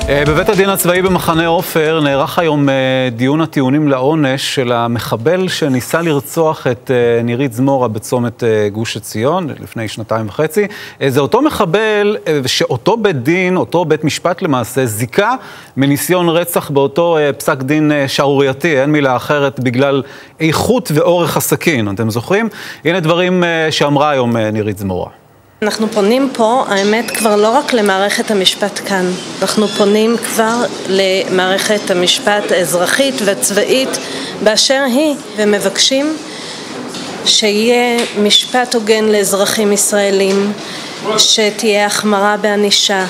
בבית הדין הצבאי במחנה עופר נערך היום דיון הטיעונים לעונש של המחבל שניסה לרצוח את נירית זמורה בצומת גוש עציון לפני 2.5. זה אותו מחבל שאותו בית דין, אותו בית משפט למעשה, זיקה מניסיון רצח באותו פסק דין שערורייתי, אין מילה אחרת, בגלל איכות ואורך הסכין. אתם זוכרים? הנה דברים שאמרה היום נירית זמורה. אנחנו פונים פה, האמת, כבר לא רק למערכת המשפט כאן. אנחנו פונים כבר למערכת המשפט האזרחית והצבאית באשר היא, ומבקשים שיהיה משפט הוגן לאזרחים ישראלים, שתהיה החמרה בענישה,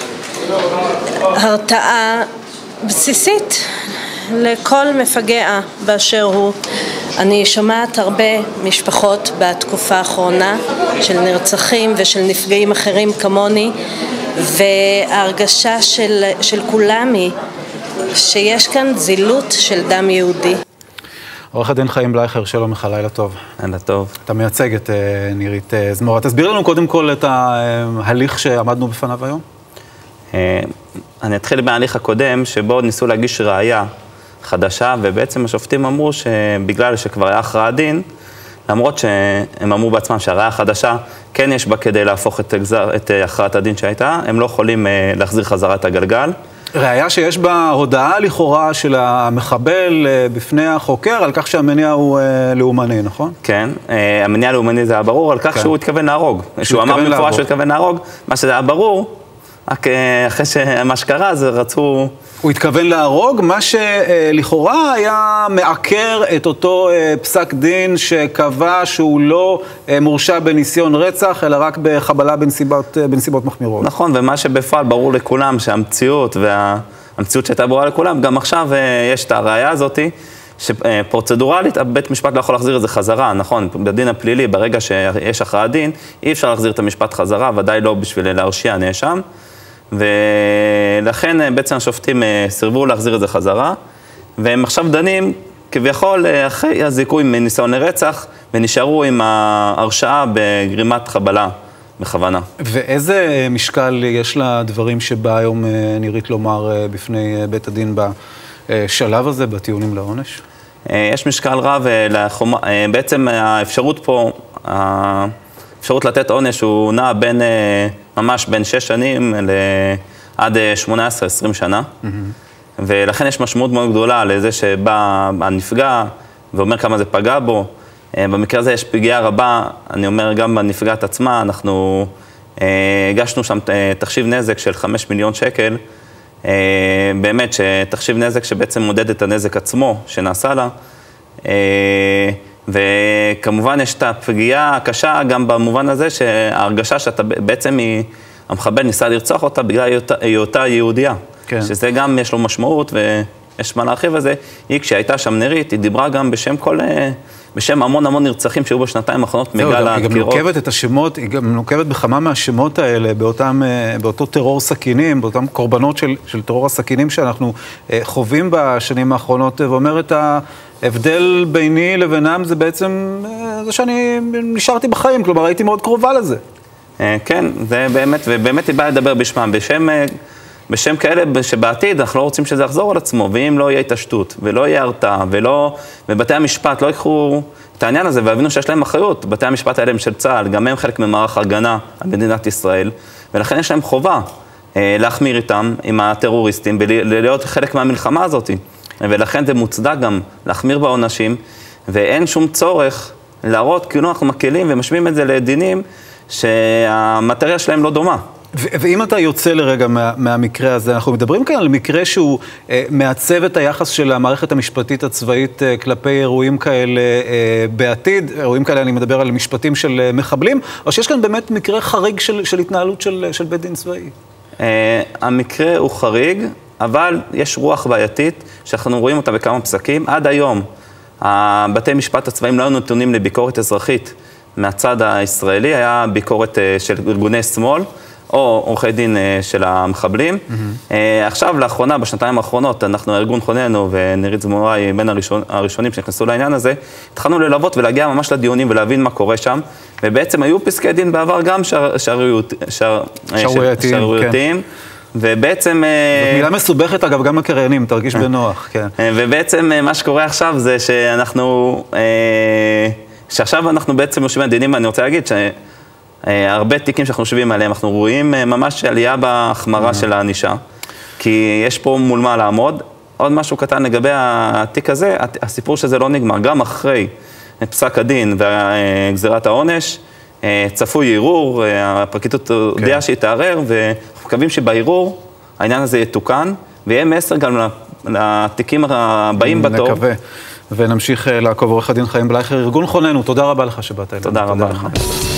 הרתעה בסיסית לכל מפגע באשר הוא. אני שומעת הרבה משפחות בתקופה האחרונה של נרצחים ושל נפגעים אחרים כמוני, וההרגשה של כולם היא שיש כאן זילות של דם יהודי. עורך הדין חיים בלייכר, שלום לך, לילה טוב. לילה טוב. אתה מייצג את נירית זמורה. תסביר לנו קודם כל את ההליך שעמדנו בפניו היום. אני אתחיל בהליך הקודם, שבו ניסו להגיש ראייה חדשה, ובעצם השופטים אמרו שבגלל שכבר היה הכרעת דין, למרות שהם אמרו בעצמם שהראייה החדשה כן יש בה כדי להפוך את הכרעת הדין שהייתה, הם לא יכולים להחזיר חזרה את הגלגל. ראייה שיש בה הודעה לכאורה של המחבל בפני החוקר על כך שהמניע הוא לאומני, נכון? כן, המניע הלאומני זה היה ברור על כך שהוא התכוון להרוג. שהוא אמר במפורש שהוא התכוון להרוג, מה שזה היה ברור, רק אחרי שמה שקרה אז רצו... הוא התכוון להרוג, מה שלכאורה היה מעקר את אותו פסק דין שקבע שהוא לא מורשע בניסיון רצח, אלא רק בחבלה בנסיבות מחמירות. נכון, ומה שבפועל ברור לכולם שהמציאות והמציאות שהייתה ברורה לכולם, גם עכשיו יש את הראייה הזאת, שפרוצדורלית בית משפט לא יכול להחזיר את זה חזרה, נכון, בדין הפלילי, ברגע שיש הכרעת דין, אי אפשר להחזיר את המשפט חזרה, ודאי לא בשביל להרשיע נאשם. ולכן בעצם השופטים סירבו להחזיר את זה חזרה, והם עכשיו דנים כביכול אחרי הזיכוי מניסיון לרצח, ונשארו עם ההרשעה בגרימת חבלה בכוונה. ואיזה משקל יש לדברים שבא היום נירית לומר בפני בית הדין בשלב הזה, בטיעונים לעונש? יש משקל רב, בעצם האפשרות פה, האפשרות לתת עונש הוא נע ממש בין 6 שנים עד 18-20 שנה. ולכן יש משמעות מאוד גדולה לזה שבא הנפגע ואומר כמה זה פגע בו. במקרה הזה יש פגיעה רבה, אני אומר גם בנפגעת עצמה, אנחנו הגשנו שם תחשיב נזק של 5 מיליון שקל, באמת שתחשיב נזק שבעצם מודד את הנזק עצמו שנעשה לה, וכמובן יש את הפגיעה הקשה גם במובן הזה שההרגשה שאתה בעצם המחבל ניסה לרצוח אותה בגלל היותה יהודייה. כן. שזה גם יש לו משמעות ויש מה להרחיב על זה. היא כשהייתה שם נירית, היא דיברה גם בשם המון נרצחים שהיו בשנתיים האחרונות מגל הדקירות. היא גם נוקבת את השמות, היא גם נוקבת בכמה מהשמות האלה באותו טרור סכינים, באותם קורבנות של טרור הסכינים שאנחנו חווים בשנים האחרונות, ואומרת ההבדל ביני לבינם זה בעצם זה שאני נשארתי בחיים, כלומר הייתי מאוד קרובה לזה. כן, זה באמת, ובאמת היא באה לדבר בשמם, בשם כאלה שבעתיד אנחנו לא רוצים שזה יחזור על עצמו, ואם לא יהיה התעשתות, ולא יהיה הרתעה, ובתי המשפט לא יקחו את העניין הזה, והבינו שיש להם אחריות, בתי המשפט האלה הם של צה"ל, גם הם חלק ממערך הגנה על מדינת ישראל, ולכן יש להם חובה להחמיר איתם, עם הטרוריסטים, ולהיות חלק מהמלחמה הזאת, ולכן זה מוצדק גם להחמיר בעונשים, ואין שום צורך להראות כאילו אנחנו מקלים ומשווים את זה לדינים, שהמטריה שלהם לא דומה. ואם אתה יוצא לרגע מהמקרה הזה, אנחנו מדברים כאן על מקרה שהוא מעצב את היחס של המערכת המשפטית הצבאית כלפי אירועים כאלה בעתיד, אירועים כאלה אני מדבר על משפטים של מחבלים, או שיש כאן באמת מקרה חריג של התנהלות של בית דין צבאי? המקרה הוא חריג, אבל יש רוח בעייתית שאנחנו רואים אותה בכמה פסקים. עד היום, בתי משפט הצבאיים לא היו נתונים לביקורת אזרחית מהצד הישראלי, היה ביקורת של ארגוני שמאל, או עורכי דין של המחבלים. עכשיו, לאחרונה, בשנתיים האחרונות, אנחנו, ארגון חוננו ונירית זמורה היא בין הראשונים שנכנסו לעניין הזה, התחלנו ללוות ולהגיע ממש לדיונים ולהבין מה קורה שם, ובעצם היו פסקי דין בעבר גם שערורייתיים, ובעצם... זאת מילה מסובכת, אגב, גם לקריינים, תרגיש בנוח, כן. ובעצם מה שקורה עכשיו זה שעכשיו אנחנו בעצם יושבים בדיונים, אני רוצה להגיד שהרבה תיקים שאנחנו יושבים עליהם, אנחנו רואים ממש עלייה בהחמרה של הענישה, כי יש פה מול מה לעמוד. עוד משהו קטן לגבי התיק הזה, הסיפור שזה לא נגמר, גם אחרי פסק הדין וגזירת העונש, צפוי ערעור, הפרקליטות הודיעה שהיא תערער, ואנחנו מקווים שבערעור העניין הזה יתוקן, ויהיה מסר גם לתיקים הבאים בתור. נקווה, ונמשיך לעקוב. עורך הדין חיים בלייכר, ארגון חוננו, תודה רבה לך שבאת אלינו. תודה רבה לך.